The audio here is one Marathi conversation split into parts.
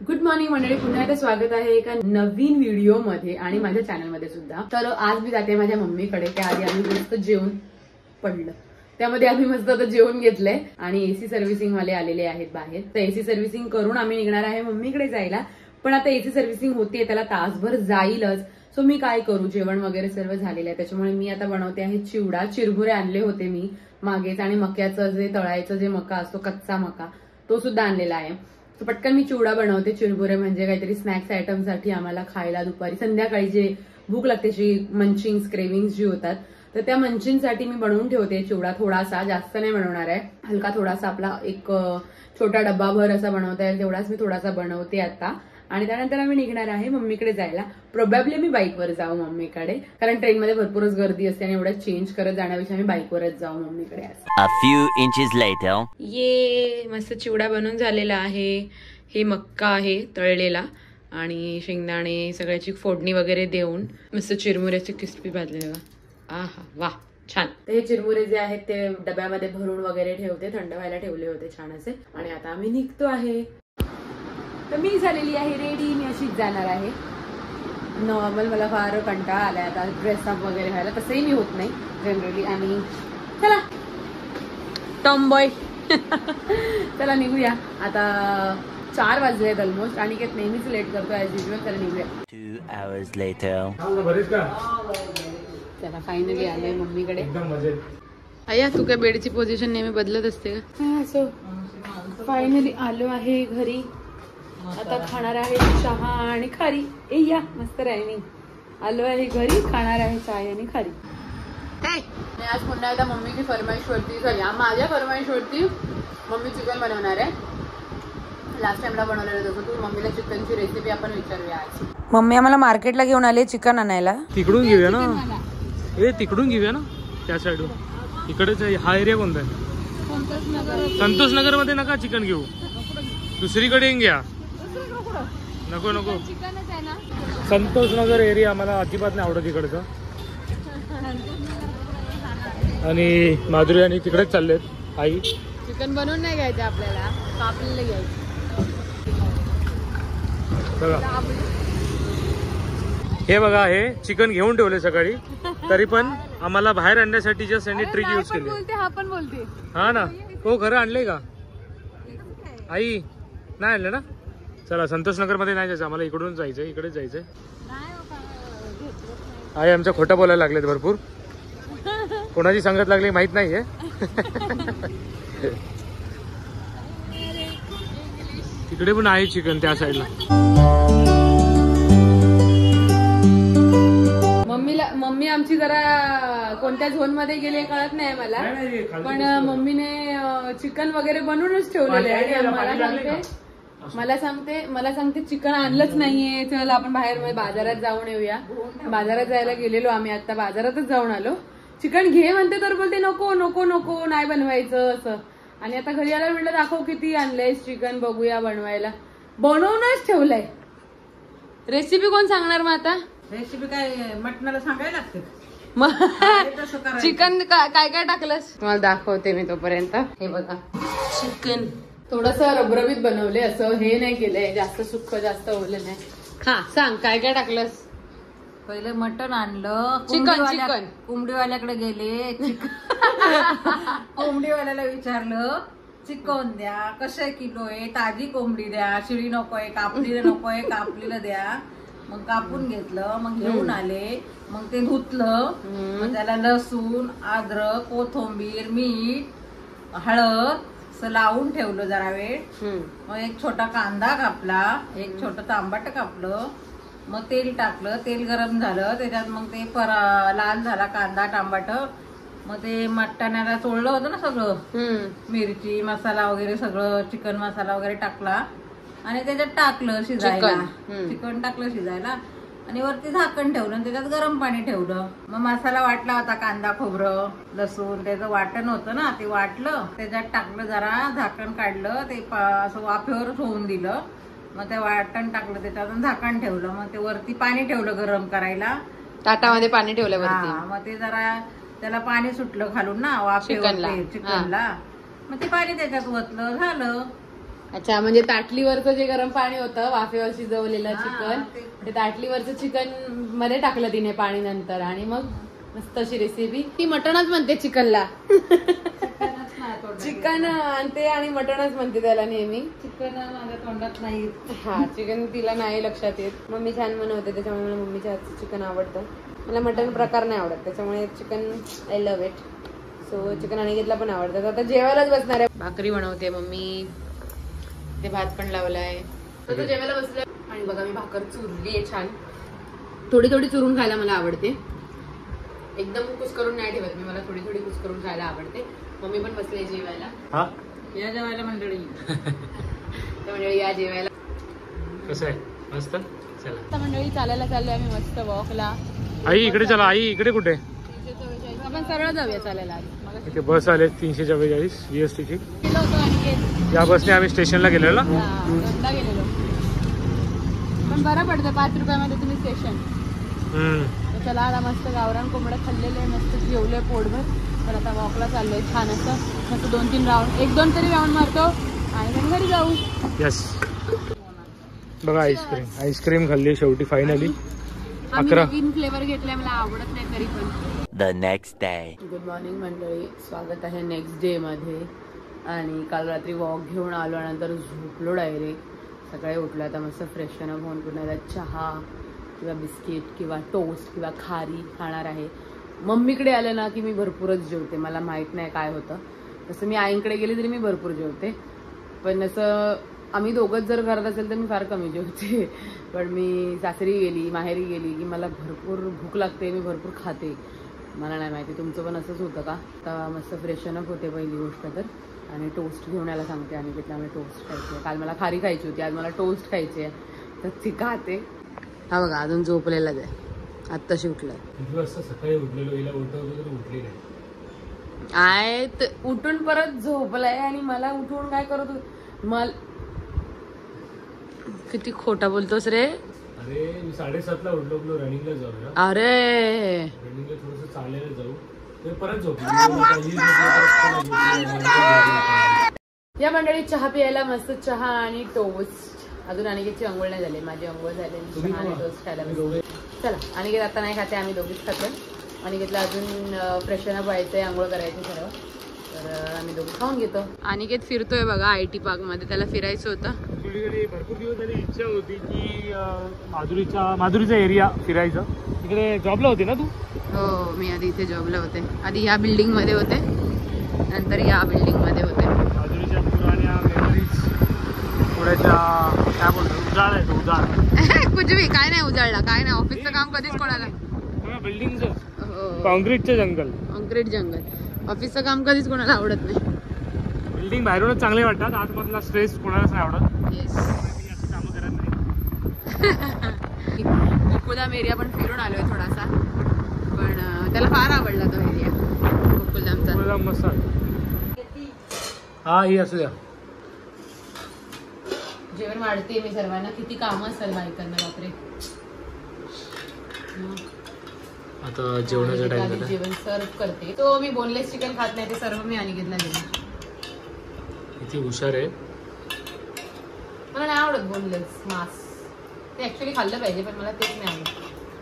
गुड मॉर्निंग मंडळी, पुन्हा एकदा स्वागत आहे एका नवीन व्हिडिओ मध्ये आणि माझ्या चॅनल मध्ये सुद्धा. तर आज मी जाते माझ्या मम्मीकडे. त्याआधी आम्ही मस्त जेवण पडलं, त्यामध्ये आम्ही मस्त आता जेवण घेतलंय आणि एसी सर्व्हिसिंग वाले आलेले आहेत बाहेर. तर एसी सर्व्हिसिंग करून आम्ही निघणार आहे मम्मीकडे जायला. पण आता एसी सर्व्हिसिंग होतीये, त्याला तासभर जाईलच. सो मी काय करू, जेवण वगैरे सर्व झालेलं आहे, त्याच्यामुळे मी आता बनवते आहे चिवडा. चिरमुरे आणले होते मी मागेच आणि मक्याचं जे तळायचं जे मका असतो, कच्चा मका, तो सुद्धा आणलेला आहे. तर पटकन मी चिवडा बनवते. चिरमुरे म्हणजे काहीतरी स्नॅक्स आयटम साठी आम्हाला खायला दुपारी संध्याकाळी जे भूक लागते, जी मंचिंग्स क्रेविंग्स जी होतात, तर त्या मंचिंगसाठी मी बनवून ठेवते चिवडा. थोडासा, जास्त नाही बनवणार आहे, हलका थोडासा, आपला एक छोटा डब्बाभर असा बनवता येईल तेवढाच मी थोडासा बनवते आता. आणि त्यानंतर आम्ही निघणार आहे मम्मीकडे जायला. प्रोबॅबली मी बाईकवर जाऊ मम्मीकडे, कारण ट्रेनमध्ये भरपूरच गर्दी असते आणि एवढं चेंज करत जाण्यापेक्षा मी बाईकवरच जाऊ मम्मीकडे. A few inches later. ये मस्त चिवडा बनवून झालेला आहे. हे मक्का आहे तळलेला आणि शेंगदाणे सगळ्याची फोडणी वगैरे देऊन मस्त चिरमुऱ्याची क्रिस्पी भाजलेला. आहा वा, छान. तर हे चिरमुरे जे आहेत ते डब्यामध्ये भरून वगैरे ठेवते, थंड व्हायला ठेवले होते छान असे. आणि आता आम्ही निघतो आहे. तर मी झालेली आहे रेडी, मी अशीच जाणार आहे. नॉर्मल मला फार कंटाळा आलाय आता ड्रेसअप वगैरे व्हायला, तसंही मी होत नाही जनरली. आणि चला टॉम बॉय चला निघूया. आता 4 वाजले आहेत ऑलमोस्ट. आणि नेहमीच लेट करतो ऍज युजल. चला निघूया. 2 hours later. चला फायनली आलोय मम्मीकडे. अय्या, तू काय बेडची पोझिशन नेहमी बदलत असते का? सो फायनली आलो आहे घरी. आता खाणार आहे चहा आणि खारी. ए या, मस्त रायमिंग. आलो आहे घरी, खाणार आहे चाय आणि खारी. आज पुन्हा एकदा मम्मीची फरमाईशवरती, माझ्या फरमाईशवरती मम्मी चिकन बनवणार आहे. लास्ट टाइमला बनवलेलं होतं तू. मम्मीला चिकनची रेसिपी आपण विचारूया आज. मम्मी आम्हाला मार्केटला घेऊन आले चिकन आणायला. तिकडून घेऊया ना, तिकडून घेऊया ना, त्या साईडवर. इकडेच हा एरिया कोणता आहे? संतोष नगर मध्ये नका चिकन घेऊ, दुसरीकडे घ्या. नको नको, संतोष नगर एरिया आम्हाला अजिबात नाही आवडत इकडचं. आणि माधुरी आणि तिकडेच चाललेत आई. चिकन बनवून नाही घ्यायचं आपल्याला, कापलेलं घ्यायचं. बघा हे, बघा हे चिकन घेऊन ठेवले सकाळी, तरी पण आम्हाला बाहेर आणण्यासाठी जस्ट यांनी ट्रिक यूज केली. हा पण बोलते. हा ना, हो खरं आणलंय का आई? नाही आणलं ना. चला संतोष नगर मध्ये नाही जायचं आम्हाला, इकडून जायचंय, इकडेच जायचंय. आई आमच्या खोटं बोलायला लागलेत भरपूर. कोणाची संगत लागली माहित नाहीये. तिकडे पण आहे चिकन त्या साईडला. मम्मी आमची जरा कोणत्या झोन मध्ये गेली कळत नाही मला, पण मम्मीने चिकन वगैरे बनवूनच ठेवलेलं आहे. आणि मला सांगते चिकन आणलंच नाहीये, चल आपण बाहेर बाजारात जाऊन येऊया. बाजारात जायला गेलेलो आम्ही, आता बाजारातच जाऊन आलो. चिकन घे म्हणते तर बोलते नको नको नको, नाही बनवायचं असं. आणि आता घरी आल्यावर म्हटलं दाखव किती आणलंय चिकन, बघूया बनवायला. बनवूनच ठेवलंय. रेसिपी कोण सांगणार मग आता? रेसिपी काय मटणाला सांगायला लागते. चिकन काय काय टाकलंस तुम्हाला दाखवते मी तोपर्यंत. हे बघा चिकन थोडस रबरबीत बनवले, असं हे नाही केलंय जास्त सुक्क, जास्त ओलं नाही. हा सांग काय काय टाकलंस? पहिलं मटण आणलं, चिकन कोंबडीवाल्याकडे गेले. कोंबडीवाल्याला विचारलं चिकन द्या, कसे किलो आहे, ताजी कोंबडी द्या, शिळी नकोय, कापलेलं नकोय, कापलेलं द्या. मग कापून घेतलं, मग घेऊन आले, मग ते धुतलं, मग त्याला लसूण, अद्रक, कोथिंबीर, मीठ, हळद असं लावून ठेवलं जरा वेळ. मग एक छोटा कांदा कापला, एक छोटं तांबट कापलं, मग तेल टाकलं, तेल गरम झालं, त्याच्यात मग ते लाल झाला कांदा टमाट. मग ते मटणाला चोळलं होतं ना सगळं, मिरची मसाला वगैरे सगळं, चिकन मसाला वगैरे टाकला आणि त्याच्यात टाकलं शिजायला. चिकन टाकलं शिजायला आणि वरती झाकण ठेवलं आणि त्याच्यात गरम पाणी ठेवलं. मग मसाला वाटला होता, कांदा खोबरं लसूण त्याचं वाटण होतं ना, ते वाटलं, त्याच्यात टाकलं, जरा झाकण काढलं, ते असं वाफेवर होऊन दिलं. मग ते वाटण टाकलं, त्याच्यातून झाकण ठेवलं. मग ते वरती पाणी ठेवलं गरम करायला, ताटामध्ये पाणी ठेवलं. मग ते जरा त्याला पाणी सुटलं खालून ना वाफेवर चिकनला. मग ते पाणी त्याच्यात ओतलं, झालं. अच्छा, म्हणजे ताटलीवरचं जे गरम पाणी होतं वाफेवर शिजवलेलं चिकन, ते ताटलीवरचं चिकन मध्ये टाकलं तिने पाणी नंतर, आणि मग मस्त अशी रेसिपी. ती मटणच म्हणते चिकनला. चिकन आणते आणि मटणच म्हणते त्याला नेहमी. चिकन माझ्या तोंडात नाही. हा, चिकन तिला नाही लक्षात येत. मम्मी छान बनवते त्याच्यामुळे मला मम्मीच्या हातचं चिकन आवडतं. मला मटण प्रकार नाही आवडत, त्याच्यामुळे chicken I love it. So chicken अनिकेतला पण आवडतं. आता जेवायलाच बसणार आहे. भाकरी बनवते मम्मी, ते भात पण लावलाय, तर जेवायला बसलाय. आणि बघा मी भाकर चुरली आहे छान. थोडी थोडी चुरून खायला मला आवडते, एकदम कुस करून नाही ठेवत मी. मला थोडी थोडी कुस करून खायला आवडते. मम्मी पण बसले जेवायला. या जेवायला मंडळी. तर मंडळी या जेवायला. कसं आहे? मस्त. चला आता मंडळी चालायला चाललोय आम्ही मस्त वॉकला. आई इकडे चला. आई इकडे कुठे? आपण सरळ जाऊया चालायला. इथे बस आले 344 GST ची. या बसने आम्ही स्टेशनला गेलेलो. दोनदा गेलेलो, पण बरं पडतं 5 रुपयामध्ये तुम्ही स्टेशन. चला आता मस्त गावरान कोंबड्या खाल्लेले, मस्त जेवले पोटभर. तर आता वॉकला चाललोय छान असं. मस्त 2-3 राऊंड, 1-2 तरी राऊंड मारतो आणि मग घरी जाऊ. यस. बघा आईस्क्रीम खाल्ली शेवटी फायनली. 11 नवीन फ्लेवर घेतलाय, मला आवडत नाही तरी पण. The next day. Good morning मंडळी, स्वागत आहे नेक्स्ट डे मध्ये. आणि काल रात्री वॉक घेऊन आलो, नंतर झोपलो डायरेक्ट. सकाळी उठलो आता मस्त फ्रेशन अप होऊन पुन्हा चहा किंवा बिस्किट किंवा टोस्ट किंवा खारी खाणार आहे. मम्मीकडे आलं ना की मी भरपूरच जेवते, मला माहित नाही काय होतं. तसं मी आईंकडे गेली तरी मी भरपूर जेवते, पण असं आम्ही दोघंच जर घरात असेल तर मी फार कमी जेवते. पण मी सासरी गेली माहेरी गेली की मला भरपूर भूक लागते, मी भरपूर खाते. मला नाही माहिती तुमचं पण असंच होतं का. आता मस्त फ्रेशन अप होते पहिली गोष्ट तर, आणि टोस्ट घेऊन यायला सांगते. आणि तिथला मी टोस्ट खायचे. काल मला खारी खायची होती, आज मला टोस्ट खायची आहे, तर ती खाते. हा बघा अजून झोपलेलाच आहे, आत्ताशी उठलाय. सकाळी उठलेलो, हिला उठली नाही. उठून परत झोपलाय आणि मला उठवून काय करत मला. किती खोटा बोलतोस रे. अरे मी 7:30ला उठलो, रनिंगला जाऊया. अरे रनिंगला थोडंसं चालायला जाऊ, ते परत झोपलो. या मंडळी चहा प्यायला मस्त चहा आणि टोस्ट. अजून अनिकेतची अंघोळ नाही झाली, माझी अंघोळ झाली. चहा आणि टोस्ट खायला बसलो. चला अनिकेत आता नाही खाते, आम्ही दोघीच खातो. अनिकेतला अजून फ्रेशन अप व्हायचंय, अंघोळ करायची सर्व, तर आम्ही दोघं खाऊन घेतो. अनिकेत फिरतोय बघा IT पार्क मध्ये, त्याला फिरायचं होतं. भरपूर दिवस झाली इच्छा होती की माधुरीचा एरिया फिरायचं. तिकडे जॉबला होते ना तू? हो, मी आधी इथे जॉबला होते. आधी ह्या बिल्डिंग मध्ये होते, नंतर या बिल्डिंग मध्ये होते. माधुरीच्या पुराण्या मेमरीज थोड्याशा काय बोलतो, उजाळ आहे तो, उजाळ. कुछ भी काय नाही उजाळला, काय नाही. ऑफिसचं काम कधीच कोणाला. बिल्डिंगचं कॉन्क्रीटचं जंगल. कॉन्क्रीट जंगल. ऑफिसचं काम कधीच कोणाला आवडत नाही. बिल्डिंग बाहेरूनच चांगले वाटतात, आतमधला स्ट्रेस कोणालाच नाही आवडत. येस. मी असं कामं करत नाही. गोकुलधाम एरिया पण फिरून आलोय थोडासा, पण त्याला फार आवडला तो एरिया गोकुलधामचा. गोकुलधाम मस्त. हा ही असू द्या. जेवण वाढते मी सर्वांना. किती कामं असेल बायकांना बापरे. आता जेवणाचा टाइम झाला. जेवण सर्व करते. तो मी बोनलेस चिकन खात नाही, ते सर्व मी अनिकेतला दिले. किती हुशार आहे. मला नाही आवडत बोनलेस मांस. ते ऍक्च्युली खाल्लं पाहिजे, पण मला तेच नाही आवडत.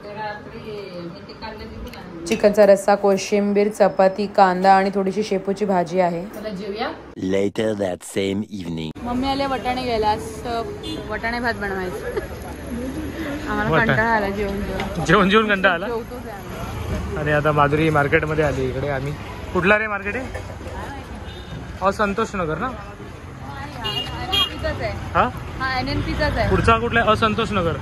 चिकनचा रस्सा, कोशिंबीर, चपाती, कांदा आणि थोडीशी शेपूची भाजी आहे. चला जेवूया. Later that same evening. Mummy आले वटाणे घ्यायला, वटाणे भात बनवायचं. आम्हाला कंटाळा आला जेवण कंटाळा आला. आणि आता माधुरी मार्केटमध्ये आली. इकडे आम्ही कुठला रे मार्केट आहे? संतोष नगर ना. हा NNPचाच आहे. पुढचा कुठला? असंतोष नगर.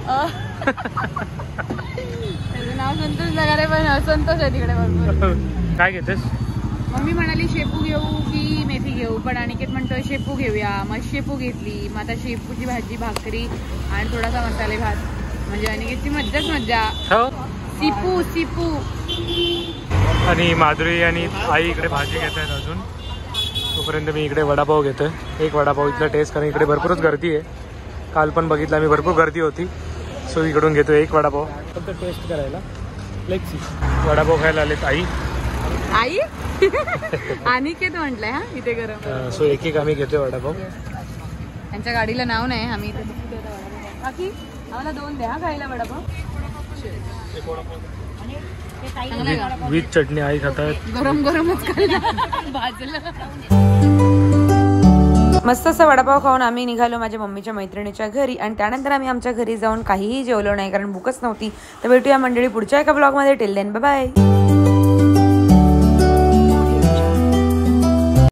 नाव संतोष नगर आहे, पण असंतोष आहे तिकडे भरपूर. काय घेतेस? मम्मी म्हणाली शेपू घेऊ की मेथी घेऊ, पण अनिकेत म्हणतोय शेपू घेऊया. मग शेपू घेतली. मग आता शेपूची भाजी, भाकरी आणि थोडासा मसाले भात. म्हणजे अनिकेतची मज्जाच मज्जा. सिपू सिपू. आणि माधुरी आणि आई इकडे भाजी घेत आहेत अजून. तोपर्यंत मी इकडे वडापाव घेतोय. एक वडापाव इथला टेस्ट, कारण इकडे भरपूरच गर्दी आहे. काल पण बघितला मी, भरपूर गर्दी होती. सो इकडून घेतोय एक वडापाव फक्त टेस्ट करायला. Let's see. वडापाव खायला आलेत आई. अनिकेत म्हटलंय हा इथे गरम. सो एक आम्ही घेतोय वडापाव. यांच्या गाडीला नाव नाही, आम्ही इथे बघतोय आता वडापाव. बाकी आम्हाला 2 द्या खायला वडापाव. चांगला आहे का? विथ चटणी आई खातात. गरम गरमच खायला भाजलं. मस्त असा वडापाव खाऊन आम्ही निघालो माझ्या मम्मीच्या मैत्रिणीच्या घरी आणि त्यानंतर आम्ही आमच्या घरी जाऊन काहीही जेवलो नाही कारण भूकच नव्हती. तर भेटूया मंडळी पुढच्या एका ब्लॉगमध्ये. Till then bye bye.